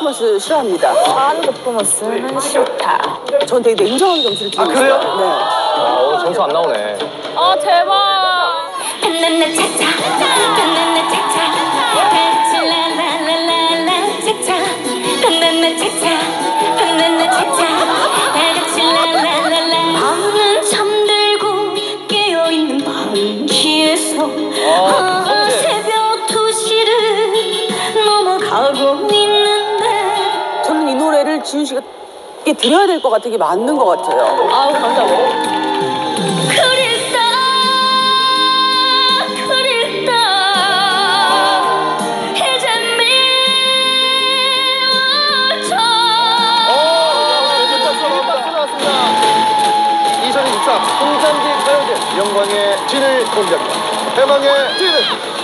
퍼포먼스 싫어합니다. 과한 퍼포먼스는 싫다. 전 되게 냉정한 점수를 드리고 있어요. 그래요? 네. 오늘 점수 안 나오네. 아 제발. 란란라 차차 란란라 차차 같이 라라라라라 차차 란란라 차차 란란라 차차 같이 라라라라 밤은 잠들고 깨어있는 밤시에서 새벽 2시를 넘어가고 있는데 저는 이 노래를 지훈 씨가 들어야 될 것 같은 게 맞는 것 같아요. 아우 감사합니다. 홍삼기 가요제 영광의 진을 공개합니다. 대망의 진은